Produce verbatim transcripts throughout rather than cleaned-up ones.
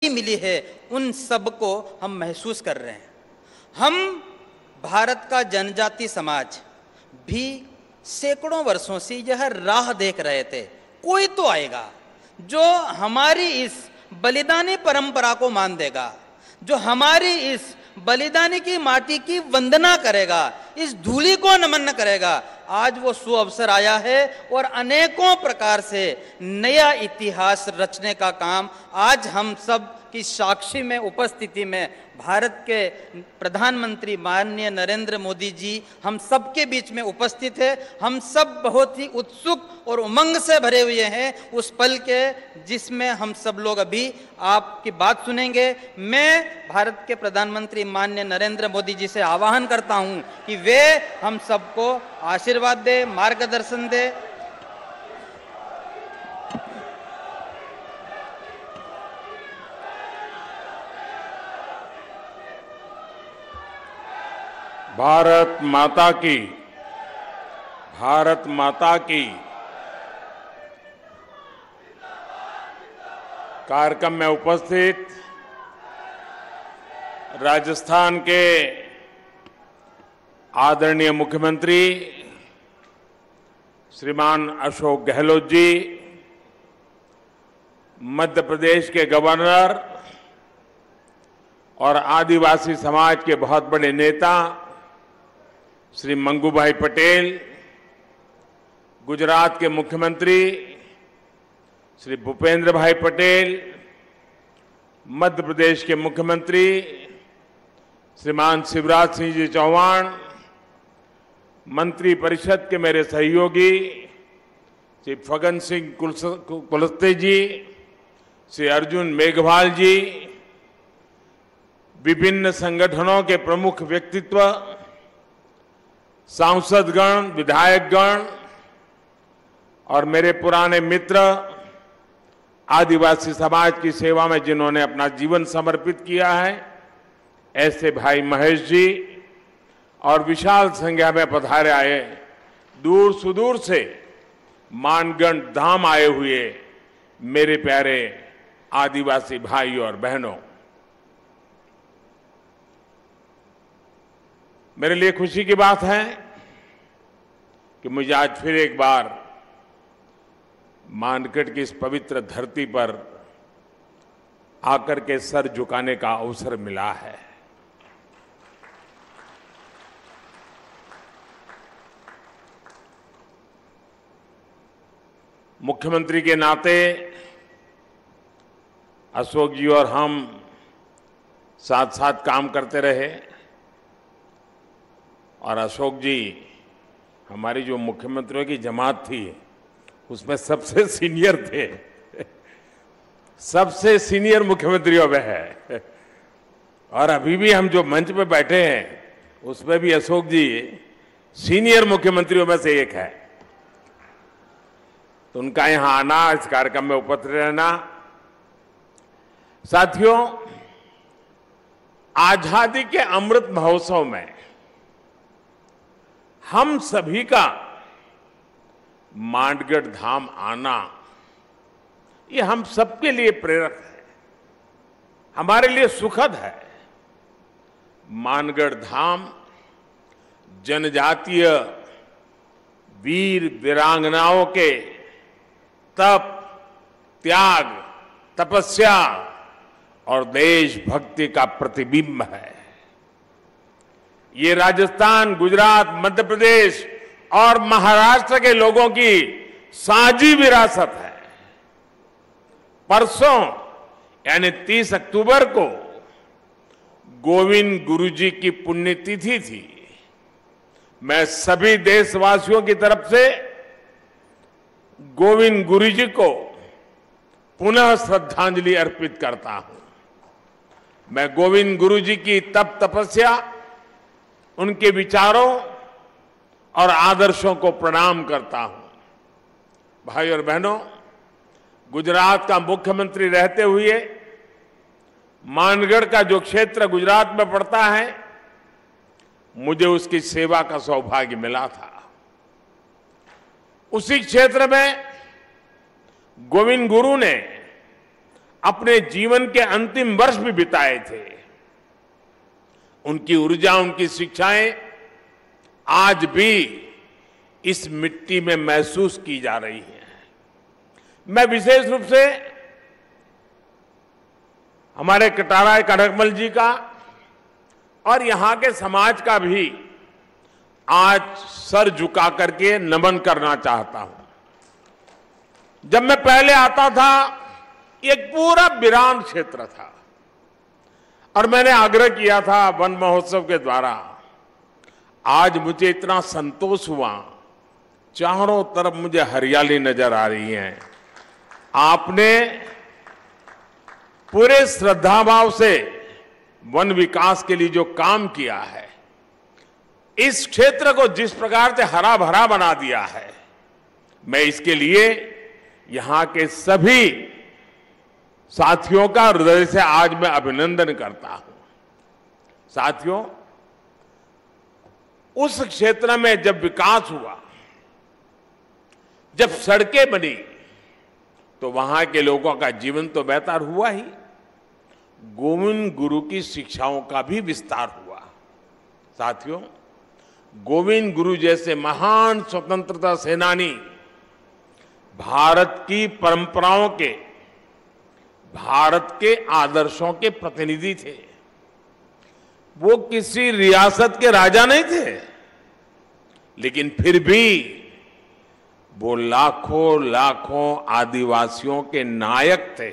मिली है उन सब को हम महसूस कर रहे हैं। हम भारत का जनजाति समाज भी सैकड़ों वर्षों से यह राह देख रहे थे, कोई तो आएगा जो हमारी इस बलिदानी परंपरा को मान देगा, जो हमारी इस बलिदानी की माटी की वंदना करेगा, इस धूलि को नमन करेगा। आज वो सुअवसर आया है और अनेकों प्रकार से नया इतिहास रचने का काम आज हम सब की साक्षी में उपस्थिति में भारत के प्रधानमंत्री माननीय नरेंद्र मोदी जी हम सब के बीच में उपस्थित है। हम सब बहुत ही उत्सुक और उमंग से भरे हुए हैं उस पल के जिसमें हम सब लोग अभी आपकी बात सुनेंगे। मैं भारत के प्रधानमंत्री माननीय नरेंद्र मोदी जी से आह्वान करता हूं कि वे हम सबको आशीर्वाद दे, मार्गदर्शन दे। भारत माता की, भारत माता की। कार्यक्रम में उपस्थित राजस्थान के आदरणीय मुख्यमंत्री श्रीमान अशोक गहलोत जी, मध्य प्रदेश के गवर्नर और आदिवासी समाज के बहुत बड़े नेता श्री मंगूभाई पटेल, गुजरात के मुख्यमंत्री श्री भूपेंद्र भाई पटेल, मध्य प्रदेश के मुख्यमंत्री श्रीमान शिवराज सिंह जी चौहान, मंत्री परिषद के मेरे सहयोगी श्री फग्गन सिंह कुलस्ते जी, श्री अर्जुन मेघवाल जी, विभिन्न संगठनों के प्रमुख व्यक्तित्व, सांसदगण, विधायकगण और मेरे पुराने मित्र, आदिवासी समाज की सेवा में जिन्होंने अपना जीवन समर्पित किया है, ऐसे भाई महेश जी और विशाल संख्या में पधारे आए, दूर सुदूर से मानगढ़ धाम आए हुए मेरे प्यारे आदिवासी भाई और बहनों, मेरे लिए खुशी की बात है कि मुझे आज फिर एक बार मानगढ़ की इस पवित्र धरती पर आकर के सर झुकाने का अवसर मिला है। मुख्यमंत्री के नाते अशोक जी और हम साथ साथ काम करते रहे और अशोक जी हमारी जो मुख्यमंत्रियों की जमात थी उसमें सबसे सीनियर थे, सबसे सीनियर मुख्यमंत्रियों में है। और अभी भी हम जो मंच पे बैठे हैं उसमें भी अशोक जी सीनियर मुख्यमंत्रियों में से एक है। तो उनका यहां आना, इस कार्यक्रम में उपस्थित रहना। साथियों, आजादी के अमृत महोत्सव में हम सभी का मानगढ़ धाम आना, ये हम सबके लिए प्रेरक है, हमारे लिए सुखद है। मानगढ़ धाम जनजातीय वीर वीरांगनाओं के तप, त्याग, तपस्या और देशभक्ति का प्रतिबिंब है। ये राजस्थान, गुजरात, मध्य प्रदेश और महाराष्ट्र के लोगों की साझी विरासत है। परसों यानी तीस अक्टूबर को गोविंद गुरु जी की पुण्यतिथि थी। मैं सभी देशवासियों की तरफ से गोविंद गुरु जी को पुनः श्रद्धांजलि अर्पित करता हूं। मैं गोविंद गुरु जी की तप तपस्या, उनके विचारों और आदर्शों को प्रणाम करता हूं। भाई और बहनों, गुजरात का मुख्यमंत्री रहते हुए मानगढ़ का जो क्षेत्र गुजरात में पड़ता है, मुझे उसकी सेवा का सौभाग्य मिला था। उसी क्षेत्र में गोविंद गुरु ने अपने जीवन के अंतिम वर्ष भी बिताए थे। उनकी ऊर्जा, उनकी शिक्षाएं आज भी इस मिट्टी में महसूस की जा रही हैं। मैं विशेष रूप से हमारे कटारा कड़कमल जी का और यहां के समाज का भी आज सर झुका करके नमन करना चाहता हूं। जब मैं पहले आता था, एक पूरा वीरान क्षेत्र था और मैंने आग्रह किया था वन महोत्सव के द्वारा। आज मुझे इतना संतोष हुआ, चारों तरफ मुझे हरियाली नजर आ रही है। आपने पूरे श्रद्धाभाव से वन विकास के लिए जो काम किया है, इस क्षेत्र को जिस प्रकार से हरा भरा बना दिया है, मैं इसके लिए यहां के सभी साथियों का हृदय से आज मैं अभिनंदन करता हूं। साथियों, उस क्षेत्र में जब विकास हुआ, जब सड़कें बनी, तो वहां के लोगों का जीवन तो बेहतर हुआ ही, गोविंद गुरु की शिक्षाओं का भी विस्तार हुआ। साथियों, गोविंद गुरु जैसे महान स्वतंत्रता सेनानी भारत की परंपराओं के, भारत के आदर्शों के प्रतिनिधि थे। वो किसी रियासत के राजा नहीं थे, लेकिन फिर भी वो लाखों लाखों आदिवासियों के नायक थे।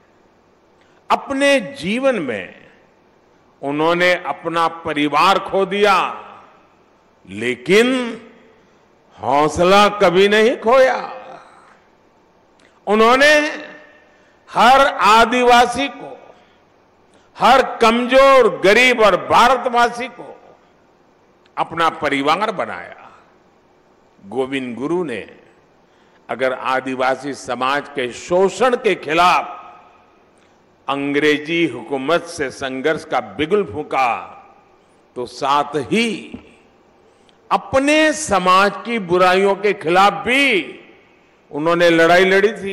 अपने जीवन में उन्होंने अपना परिवार खो दिया, लेकिन हौसला कभी नहीं खोया। उन्होंने हर आदिवासी को, हर कमजोर, गरीब और भारतवासी को अपना परिवार बनाया। गोविंद गुरु ने अगर आदिवासी समाज के शोषण के खिलाफ अंग्रेजी हुकूमत से संघर्ष का बिगुल फूंका, तो साथ ही अपने समाज की बुराइयों के खिलाफ भी उन्होंने लड़ाई लड़ी थी।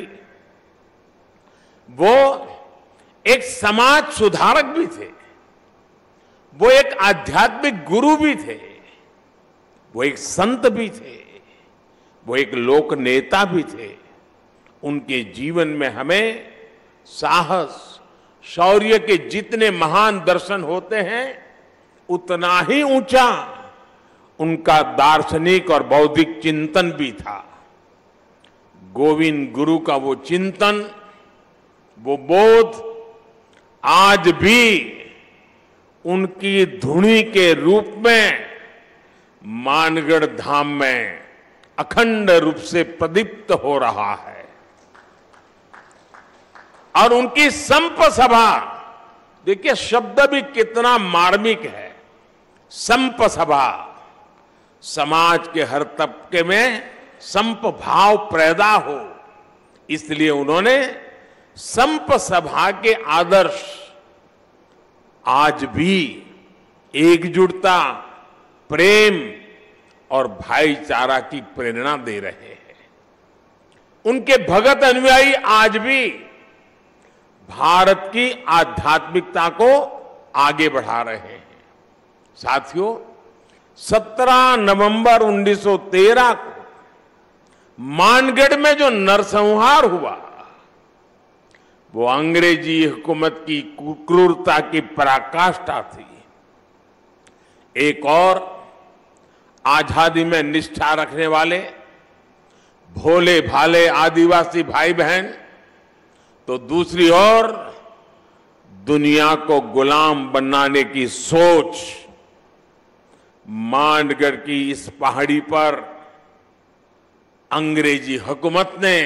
वो एक समाज सुधारक भी थे, वो एक आध्यात्मिक गुरु भी थे, वो एक संत भी थे, वो एक लोक नेता भी थे। उनके जीवन में हमें साहस, शौर्य के जितने महान दर्शन होते हैं, उतना ही ऊंचा उनका दार्शनिक और बौद्धिक चिंतन भी था। गोविंद गुरु का वो चिंतन, वो बोध आज भी उनकी धुनी के रूप में मानगढ़ धाम में अखंड रूप से प्रदीप्त हो रहा है। और उनकी संप सभा, देखिए शब्द भी कितना मार्मिक है। संप सभा, समाज के हर तबके में संप भाव पैदा हो, इसलिए उन्होंने संप सभा के आदर्श आज भी एकजुटता, प्रेम और भाईचारा की प्रेरणा दे रहे हैं। उनके भगत अनुयायी आज भी भारत की आध्यात्मिकता को आगे बढ़ा रहे हैं। साथियों, सत्रह नवंबर उन्नीस सौ तेरह को मानगढ़ में जो नरसंहार हुआ, वो अंग्रेजी हुकूमत की क्रूरता की पराकाष्ठा थी। एक और आजादी में निष्ठा रखने वाले भोले भाले आदिवासी भाई बहन, तो दूसरी ओर दुनिया को गुलाम बनाने की सोच, मानगढ़ की इस पहाड़ी पर अंग्रेजी हुकूमत ने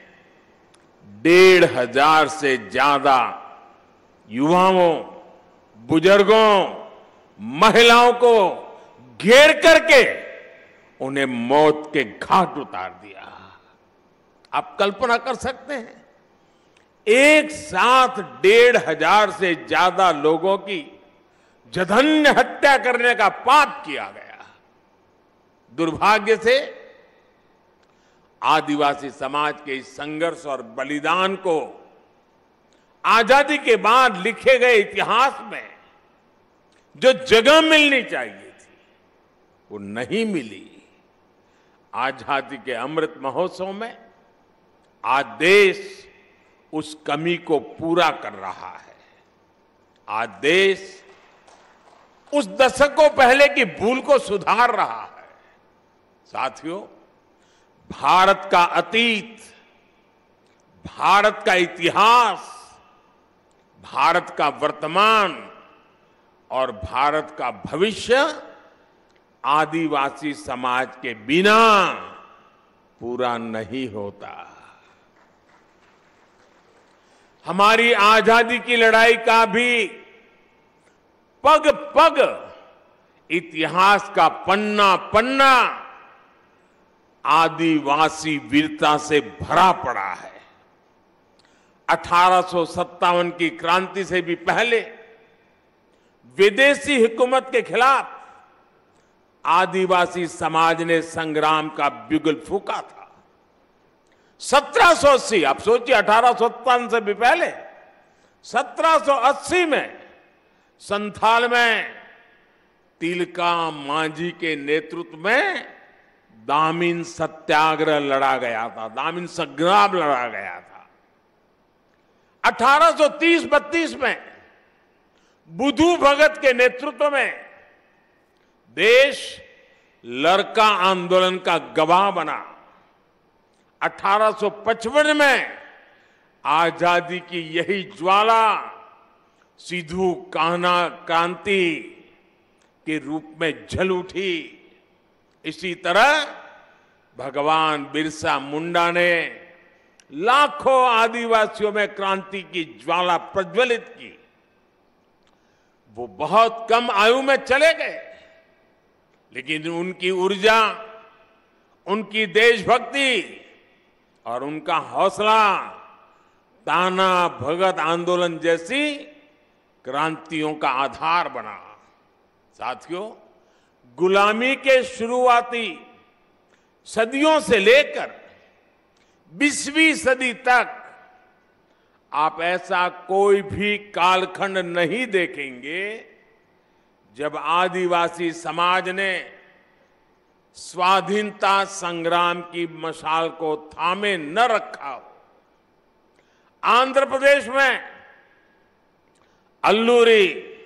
डेढ़ हजार से ज्यादा युवाओं, बुजुर्गों, महिलाओं को घेर करके उन्हें मौत के घाट उतार दिया। आप कल्पना कर सकते हैं, एक साथ डेढ़ हजार से ज्यादा लोगों की जघन्य हत्या करने का पाप किया गया। दुर्भाग्य से आदिवासी समाज के इस संघर्ष और बलिदान को आजादी के बाद लिखे गए इतिहास में जो जगह मिलनी चाहिए थी वो नहीं मिली। आजादी के अमृत महोत्सव में आज देश उस कमी को पूरा कर रहा है। आज देश उस दशकों पहले की भूल को सुधार रहा है। साथियों, भारत का अतीत, भारत का इतिहास, भारत का वर्तमान और भारत का भविष्य आदिवासी समाज के बिना पूरा नहीं होता। हमारी आजादी की लड़ाई का भी पग पग इतिहास का पन्ना पन्ना आदिवासी वीरता से भरा पड़ा है। अठारह सौ सत्तावन की क्रांति से भी पहले विदेशी हुकूमत के खिलाफ आदिवासी समाज ने संग्राम का बिगुल फूंका था। सत्रह सौ अस्सी, आप सोचिए, अठारह सौ सत्तावन से भी पहले सत्रह सौ अस्सी में संथाल में तिलका मांझी के नेतृत्व में दामिन सत्याग्रह लड़ा गया था, दामिन संग्राम लड़ा गया था। अठारह सौ तीस बत्तीस में बुधू भगत के नेतृत्व में देश लरका आंदोलन का गवाह बना। अठारह सौ पचपन में आजादी की यही ज्वाला सिद्धू कान्हा क्रांति के रूप में जल उठी। इसी तरह भगवान बिरसा मुंडा ने लाखों आदिवासियों में क्रांति की ज्वाला प्रज्वलित की। वो बहुत कम आयु में चले गए, लेकिन उनकी ऊर्जा, उनकी देशभक्ति और उनका हौसला ताना भगत आंदोलन जैसी क्रांतियों का आधार बना। साथियों, गुलामी के शुरुआती सदियों से लेकर बीसवीं सदी तक आप ऐसा कोई भी कालखंड नहीं देखेंगे जब आदिवासी समाज ने स्वाधीनता संग्राम की मशाल को थामे न रखा हो। आंध्र प्रदेश में अल्लूरी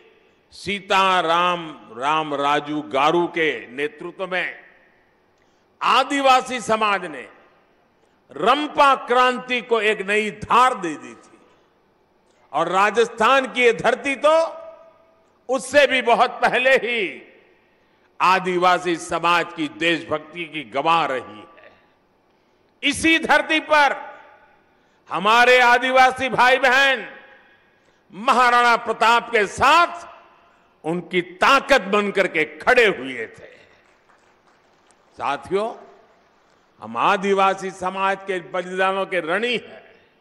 सीताराम राम राजू गारू के नेतृत्व में आदिवासी समाज ने रंपा क्रांति को एक नई धार दे दी थी। और राजस्थान की ये धरती तो उससे भी बहुत पहले ही आदिवासी समाज की देशभक्ति की गवाह रही है। इसी धरती पर हमारे आदिवासी भाई बहन महाराणा प्रताप के साथ उनकी ताकत बनकर के खड़े हुए थे। साथियों, हम आदिवासी समाज के बलिदानों के ऋणी हैं,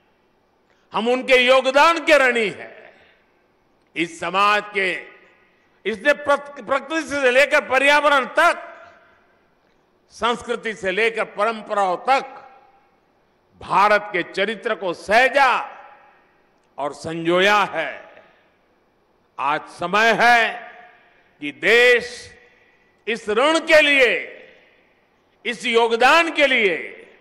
हम उनके योगदान के ऋणी हैं। इस समाज के, इसने प्रकृति से लेकर पर्यावरण तक, संस्कृति से लेकर परंपराओं तक भारत के चरित्र को सहेजा और संजोया है। आज समय है कि देश इस ऋण के लिए, इस योगदान के लिए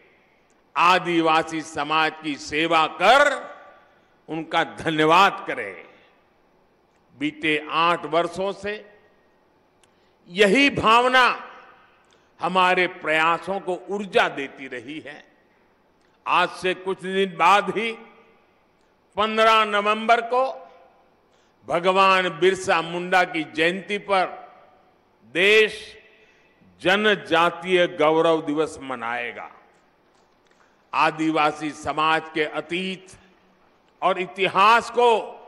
आदिवासी समाज की सेवा कर उनका धन्यवाद करे। बीते आठ वर्षों से यही भावना हमारे प्रयासों को ऊर्जा देती रही है। आज से कुछ दिन बाद ही पंद्रह नवंबर को भगवान बिरसा मुंडा की जयंती पर देश जनजातीय गौरव दिवस मनाएगा। आदिवासी समाज के अतीत और इतिहास को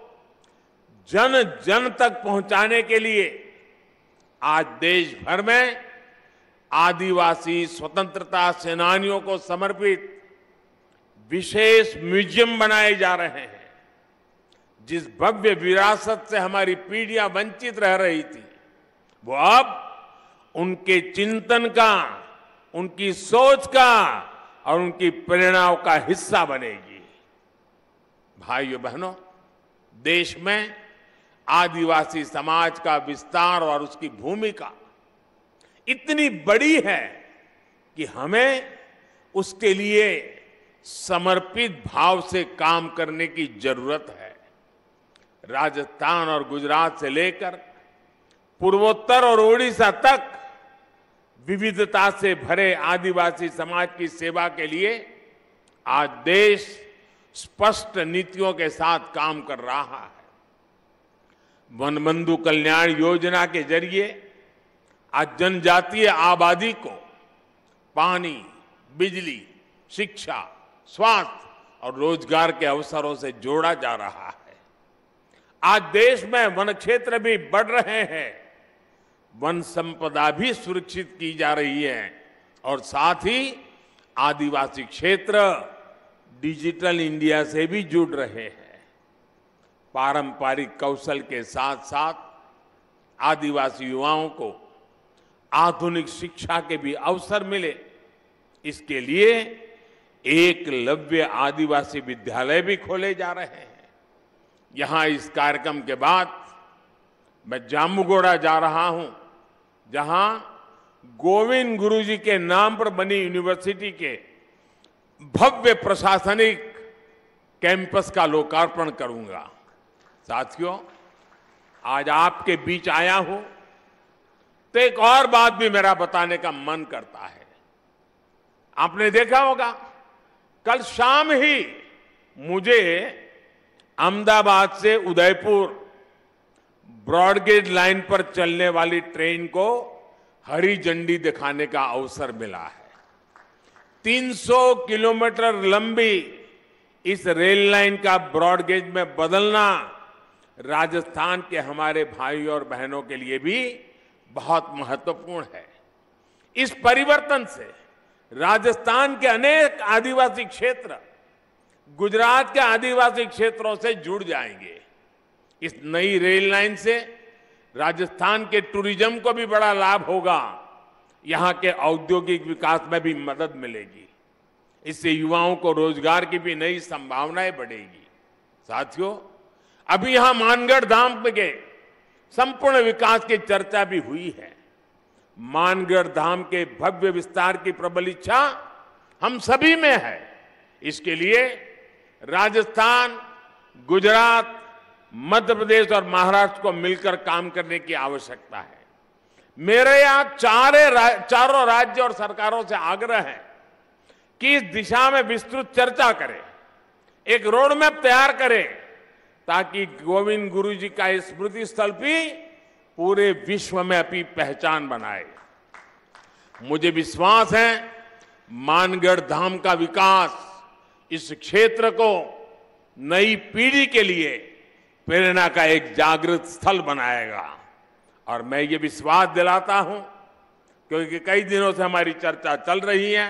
जन जन तक पहुंचाने के लिए आज देश भर में आदिवासी स्वतंत्रता सेनानियों को समर्पित विशेष म्यूजियम बनाए जा रहे हैं। जिस भव्य विरासत से हमारी पीढ़ियां वंचित रह रही थी, वो अब उनके चिंतन का, उनकी सोच का और उनकी प्रेरणाओं का हिस्सा बनेगी। भाइयों बहनों, देश में आदिवासी समाज का विस्तार और उसकी भूमिका इतनी बड़ी है कि हमें उसके लिए समर्पित भाव से काम करने की जरूरत है। राजस्थान और गुजरात से लेकर पूर्वोत्तर और ओडिशा तक विविधता से भरे आदिवासी समाज की सेवा के लिए आज देश स्पष्ट नीतियों के साथ काम कर रहा है। वनबंधु कल्याण योजना के जरिए आज जनजातीय आबादी को पानी, बिजली, शिक्षा, स्वास्थ्य और रोजगार के अवसरों से जोड़ा जा रहा है। आज देश में वन क्षेत्र भी बढ़ रहे हैं, वन संपदा भी सुरक्षित की जा रही है और साथ ही आदिवासी क्षेत्र डिजिटल इंडिया से भी जुड़ रहे हैं। पारंपरिक कौशल के साथ साथ आदिवासी युवाओं को आधुनिक शिक्षा के भी अवसर मिले, इसके लिए एकलव्य आदिवासी विद्यालय भी खोले जा रहे हैं। यहां इस कार्यक्रम के बाद मैं जामुगोड़ा जा रहा हूं, जहां गोविंद गुरुजी के नाम पर बनी यूनिवर्सिटी के भव्य प्रशासनिक कैंपस का लोकार्पण करूंगा। साथियों, आज आपके बीच आया हूं तो एक और बात भी मेरा बताने का मन करता है। आपने देखा होगा, कल शाम ही मुझे अहमदाबाद से उदयपुर ब्रॉडगेज लाइन पर चलने वाली ट्रेन को हरी झंडी दिखाने का अवसर मिला है। तीन सौ किलोमीटर लंबी इस रेल लाइन का ब्रॉडगेज में बदलना राजस्थान के हमारे भाई और बहनों के लिए भी बहुत महत्वपूर्ण है। इस परिवर्तन से राजस्थान के अनेक आदिवासी क्षेत्र गुजरात के आदिवासी क्षेत्रों से जुड़ जाएंगे। इस नई रेल लाइन से राजस्थान के टूरिज्म को भी बड़ा लाभ होगा, यहां के औद्योगिक विकास में भी मदद मिलेगी। इससे युवाओं को रोजगार की भी नई संभावनाएं बढ़ेगी। साथियों, अभी यहां मानगढ़ धाम के संपूर्ण विकास की चर्चा भी हुई है। मानगढ़ धाम के भव्य विस्तार की प्रबल इच्छा हम सभी में है। इसके लिए राजस्थान, गुजरात, मध्य प्रदेश और महाराष्ट्र को मिलकर काम करने की आवश्यकता है। मेरे यहां चारे रा, चारों राज्य और सरकारों से आग्रह है कि इस दिशा में विस्तृत चर्चा करें, एक रोड मैप तैयार करें, ताकि गोविंद गुरुजी का स्मृति स्थल भी पूरे विश्व में अपनी पहचान बनाए। मुझे विश्वास है मानगढ़ धाम का विकास इस क्षेत्र को नई पीढ़ी के लिए प्रेरणा का एक जागृत स्थल बनाएगा। और मैं ये विश्वास दिलाता हूं, क्योंकि कई दिनों से हमारी चर्चा चल रही है,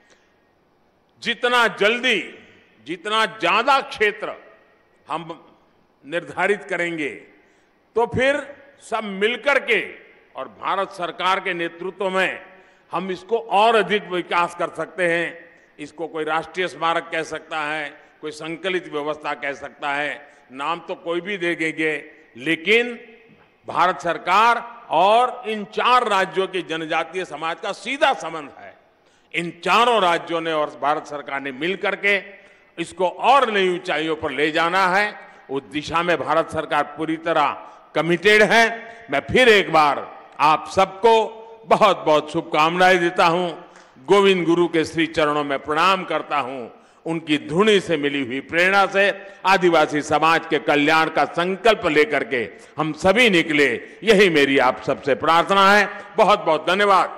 जितना जल्दी, जितना ज्यादा क्षेत्र हम निर्धारित करेंगे, तो फिर सब मिलकर के और भारत सरकार के नेतृत्व में हम इसको और अधिक विकास कर सकते हैं। इसको कोई राष्ट्रीय स्मारक कह सकता है, कोई संकलित व्यवस्था कह सकता है, नाम तो कोई भी दे देंगे, लेकिन भारत सरकार और इन चार राज्यों के जनजातीय समाज का सीधा संबंध है। इन चारों राज्यों ने और भारत सरकार ने मिलकर के इसको और नई ऊंचाइयों पर ले जाना है। उस दिशा में भारत सरकार पूरी तरह कमिटेड है। मैं फिर एक बार आप सबको बहुत बहुत शुभकामनाएं देता हूं। गोविंद गुरु के श्री चरणों में प्रणाम करता हूं। उनकी धुनी से मिली हुई प्रेरणा से आदिवासी समाज के कल्याण का संकल्प लेकर के हम सभी निकले, यही मेरी आप सबसे प्रार्थना है। बहुत बहुत धन्यवाद।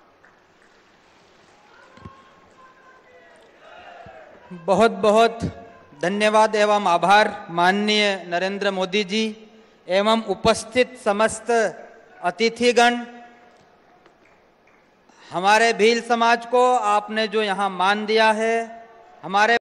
बहुत बहुत धन्यवाद एवं आभार माननीय नरेंद्र मोदी जी एवं उपस्थित समस्त अतिथिगण। हमारे भील समाज को आपने जो यहाँ मान दिया है, हमारे